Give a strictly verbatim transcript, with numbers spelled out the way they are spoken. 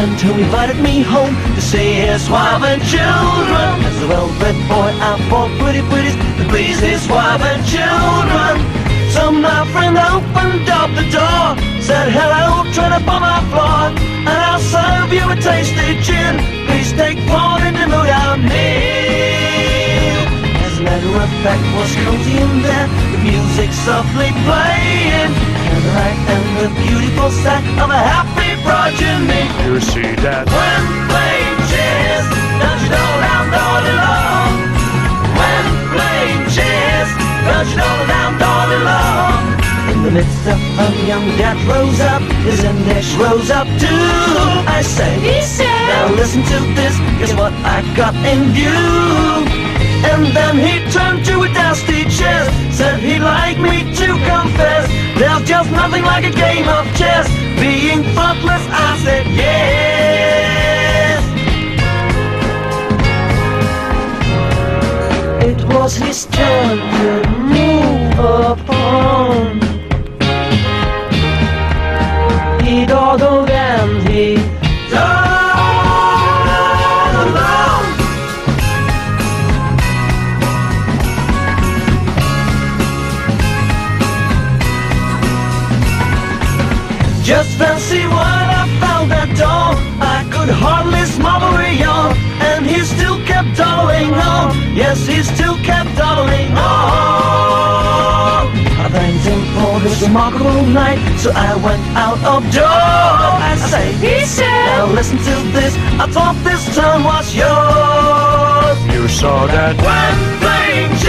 until he invited me home to see his wife and children. As a well-bred boy, I bought pretty pretties to please his wife and children. So my friend opened up the door, said hello, trying to bomb our floor, and I'll serve you a tasty gin. Please take part in the mood I'm in. As a matter of fact, was cozy in there, the music softly playing, candlelight and the beautiful sight of a happy progeny. You see that when playing chess, don't you know I'm all alone? When playing chess, don't you know that I'm all alone? In the midst of a young dad rose up, his index rose up too. I say, he said, now listen to this, guess what I got in view? And then he turned to a dusty chest, said he'd like me to confess, there's just nothing like a game of chess. Being thoughtless, I said yes. It was his turn to move upon. He dawdled and he dawdled along. Just fancy what I found at dawn. I could hardly smother a yawn, and he still kept dawdling on. Yes, he still kept dawdling on. I thanked him for this remarkable night, so I went out of doors. I say, he said, now listen to this, I thought this turn was yours. you saw that when playing